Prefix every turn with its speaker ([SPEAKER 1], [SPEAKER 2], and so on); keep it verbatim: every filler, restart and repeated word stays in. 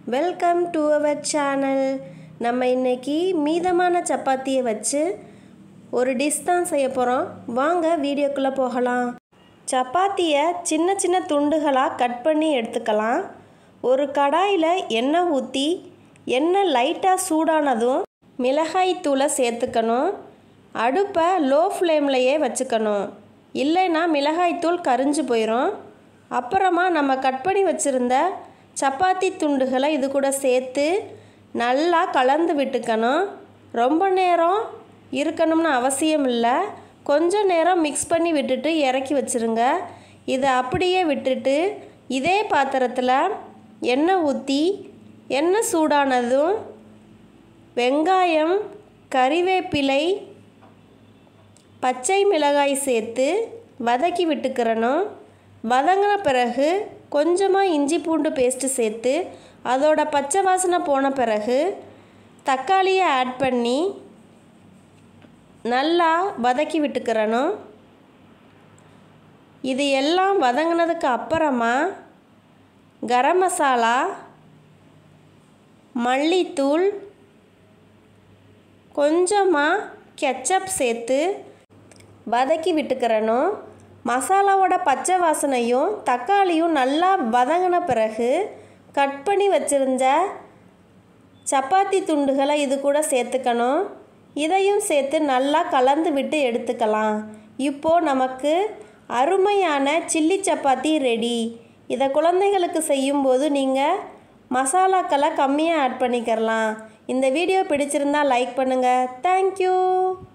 [SPEAKER 1] Welcome to our channel. நம்ம இன்னைக்கு மீதமான சப்பாத்தியை வச்சு ஒரு டிஷ் தான் செய்ய போகிறோம். வாங்க வீடியோக்குள்ளே போகலாம். சப்பாத்தியை சின்ன சின்ன துண்டுகளாக கட் பண்ணி எடுத்துக்கலாம். ஒரு கடாயில் எண்ணெய் ஊற்றி எண்ணெய் லைட்டாக சூடானதும் மிளகாய் தூளை சேர்த்துக்கணும். அடுப்பை லோ ஃப்ளேம்லையே வச்சுக்கணும், இல்லைன்னா மிளகாய் தூள் கரிஞ்சு போயிடும். அப்புறமா நம்ம கட் பண்ணி வச்சுருந்த சப்பாத்தி துண்டுகளை இது கூட சேர்த்து நல்லா கலந்து விட்டுக்கணும். ரொம்ப நேரம் இருக்கணும்னு அவசியம் இல்லை, கொஞ்சம் நேரம் மிக்ஸ் பண்ணி விட்டுட்டு இறக்கி வச்சுருங்க. இதை அப்படியே விட்டுட்டு இதே பாத்திரத்தில் எண்ணெய் ஊற்றி எண்ணெய் சூடானதும் வெங்காயம், கறிவேப்பிலை, பச்சை மிளகாய் சேர்த்து வதக்கி விட்டுக்கிறணும். வதங்கின பிறகு கொஞ்சமாக இஞ்சி பூண்டு பேஸ்ட்டு சேர்த்து அதோட பச்சை வாசனை போன பிறகு தக்காளியை ஆட் பண்ணி நல்லா வதக்கி விட்டுக்கிறணும். இது எல்லாம் வதங்கினதுக்கு அப்புறமா கரம் மசாலா, மல்லித்தூள், கொஞ்சமாக கெச்சப் சேர்த்து வதக்கி விட்டுக்கிறணும். மசாலாவோட பச்சை வாசனையும் தக்காளியும் நல்லா வதங்கின பிறகு கட் பண்ணி வச்சுருந்த சப்பாத்தி துண்டுகளை இது கூட சேர்த்துக்கணும். இதையும் சேர்த்து நல்லா கலந்து விட்டு எடுத்துக்கலாம். இப்போது நமக்கு அருமையான சில்லி சப்பாத்தி ரெடி. இதை குழந்தைகளுக்கு செய்யும்போது நீங்கள் மசாலாக்களை கம்மியாக ஆட் பண்ணிக்கிறலாம். இந்த வீடியோ பிடிச்சிருந்தால் லைக் பண்ணுங்கள். தேங்க்யூ.